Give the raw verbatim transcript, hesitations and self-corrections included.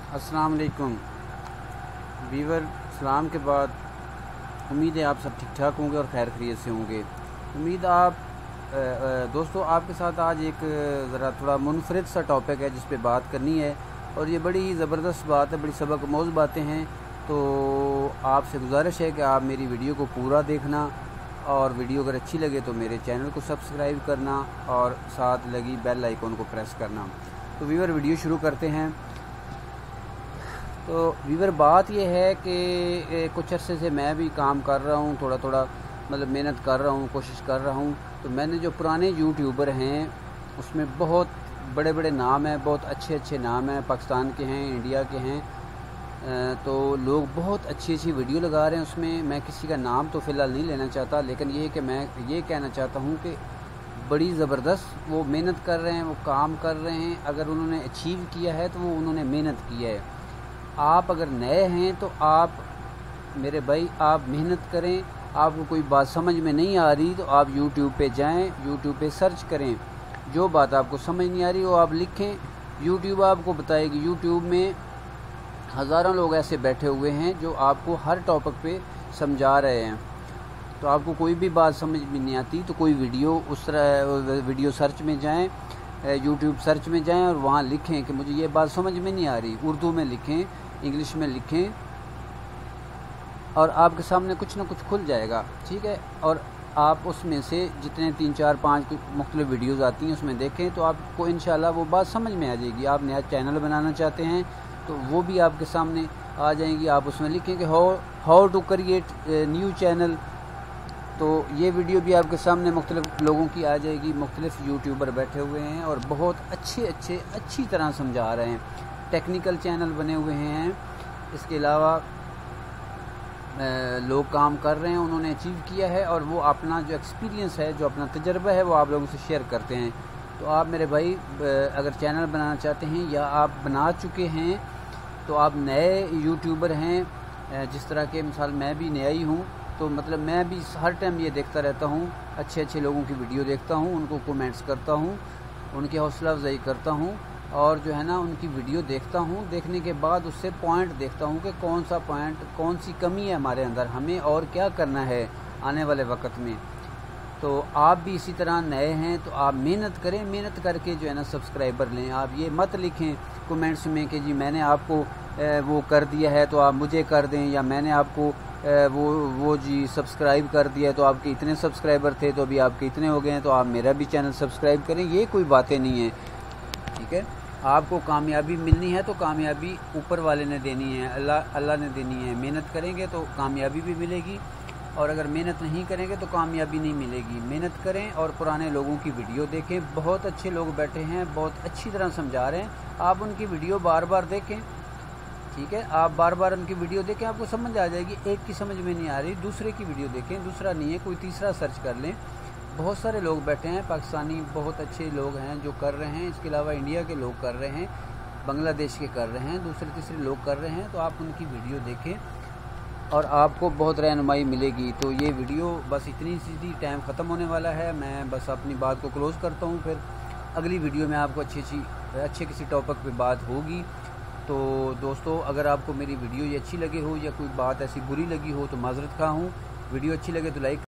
अस्सलाम वालेकुम वीवर। सलाम के बाद उम्मीद है आप सब ठीक ठाक होंगे और खैर खैरियत से होंगे। उम्मीद आप दोस्तों आपके साथ आज एक ज़रा थोड़ा मुनफरिद सा टॉपिक है जिस पे बात करनी है, और ये बड़ी ज़बरदस्त बात है, बड़ी सबक आमोज़ बातें हैं। तो आपसे गुजारिश है कि आप मेरी वीडियो को पूरा देखना, और वीडियो अगर अच्छी लगे तो मेरे चैनल को सब्सक्राइब करना और साथ लगी बेल आइकन को प्रेस करना। तो वीवर वीडियो शुरू करते हैं। तो वीवर बात यह है कि कुछ अरसे से मैं भी काम कर रहा हूँ, थोड़ा थोड़ा मतलब मेहनत कर रहा हूँ, कोशिश कर रहा हूँ। तो मैंने जो पुराने यूट्यूबर हैं उसमें बहुत बड़े बड़े नाम हैं, बहुत अच्छे अच्छे नाम हैं, पाकिस्तान के हैं, इंडिया के हैं। तो लोग बहुत अच्छी अच्छी वीडियो लगा रहे हैं उसमें। मैं किसी का नाम तो फ़िलहाल नहीं लेना चाहता, लेकिन ये कि मैं ये कहना चाहता हूँ कि बड़ी ज़बरदस्त वो मेहनत कर रहे हैं, वो काम कर रहे हैं। अगर उन्होंने अचीव किया है तो वो उन्होंने मेहनत की है। आप अगर नए हैं तो आप मेरे भाई आप मेहनत करें। आपको कोई बात समझ में नहीं आ रही तो आप यूट्यूब पे जाएं, यूट्यूब पे सर्च करें। जो बात आपको समझ नहीं आ रही वो आप लिखें, यूट्यूब आपको बताएगी। यूट्यूब में हज़ारों लोग ऐसे बैठे हुए हैं जो आपको हर टॉपिक पे समझा रहे हैं। तो आपको कोई भी बात समझ में नहीं आती तो कोई वीडियो उस तरह वीडियो सर्च में जाएं, यूट्यूब सर्च में जाएं और वहाँ लिखें कि मुझे ये बात समझ में नहीं आ रही। उर्दू में लिखें, इंग्लिश में लिखें, और आपके सामने कुछ ना कुछ खुल जाएगा, ठीक है। और आप उसमें से जितने तीन चार पाँच मुख्तलिफ वीडियोज़ आती हैं उसमें देखें तो आपको इंशाल्लाह वो बात समझ में आ जाएगी। आप नया चैनल बनाना चाहते हैं तो वो भी आपके सामने आ जाएंगी। आप उसमें लिखें कि how how to create new channel, तो ये वीडियो भी आपके सामने मुख्तलिफ लोगों की आ जाएगी। मुख्तलिफ यूट्यूबर बैठे हुए हैं और बहुत अच्छे अच्छे अच्छी तरह समझा रहे हैं। टेक्निकल चैनल बने हुए हैं। इसके अलावा लोग काम कर रहे हैं, उन्होंने अचीव किया है, और वो अपना जो एक्सपीरियंस है, जो अपना तजर्बा है, वो आप लोगों से शेयर करते हैं। तो आप मेरे भाई अगर चैनल बनाना चाहते हैं या आप बना चुके हैं तो आप नए यूट्यूबर हैं, जिस तरह के मिसाल मैं भी नया ही हूँ, तो मतलब मैं भी हर टाइम ये देखता रहता हूँ, अच्छे अच्छे लोगों की वीडियो देखता हूँ, उनको कमेंट्स करता हूँ, उनकी हौसला अफजाई करता हूँ, और जो है ना उनकी वीडियो देखता हूँ। देखने के बाद उससे पॉइंट देखता हूँ कि कौन सा पॉइंट, कौन सी कमी है हमारे अंदर, हमें और क्या करना है आने वाले वक्त में। तो आप भी इसी तरह नए हैं तो आप मेहनत करें, मेहनत करके जो है ना सब्सक्राइबर लें। आप ये मत लिखें कमेंट्स में कि जी मैंने आपको वो कर दिया है तो आप मुझे कर दें, या मैंने आपको वो वो जी सब्सक्राइब कर दिया है तो आपके इतने सब्सक्राइबर थे तो अभी आपके इतने हो गए हैं तो आप मेरा भी चैनल सब्सक्राइब करें। ये कोई बातें नहीं है, ठीक है। आपको कामयाबी मिलनी है तो कामयाबी ऊपर वाले ने देनी है, अल्लाह अल्लाह ने देनी है। मेहनत करेंगे तो कामयाबी भी मिलेगी, और अगर मेहनत नहीं करेंगे तो कामयाबी नहीं मिलेगी। मेहनत करें और पुराने लोगों की वीडियो देखें। बहुत अच्छे लोग बैठे हैं, बहुत अच्छी तरह समझा रहे हैं। आप उनकी वीडियो बार बार देखें, ठीक है। आप बार बार उनकी वीडियो देखें, आपको समझ आ जाएगी। एक की समझ में नहीं आ रही, दूसरे की वीडियो देखें, दूसरा नहीं है कोई तीसरा सर्च कर लें। बहुत सारे लोग बैठे हैं, पाकिस्तानी बहुत अच्छे लोग हैं जो कर रहे हैं। इसके अलावा इंडिया के लोग कर रहे हैं, बांग्लादेश के कर रहे हैं, दूसरे तीसरे लोग कर रहे हैं। तो आप उनकी वीडियो देखें और आपको बहुत रहनुमाई मिलेगी। तो ये वीडियो बस इतनी सी, टाइम ख़त्म होने वाला है। मैं बस अपनी बात को क्लोज़ करता हूँ, फिर अगली वीडियो में आपको अच्छी अच्छी अच्छे किसी टॉपिक पे बात होगी। तो दोस्तों अगर आपको मेरी वीडियो ये अच्छी लगी हो या कोई बात ऐसी बुरी लगी हो तो माजरत खा हूँ। वीडियो अच्छी लगे तो लाइक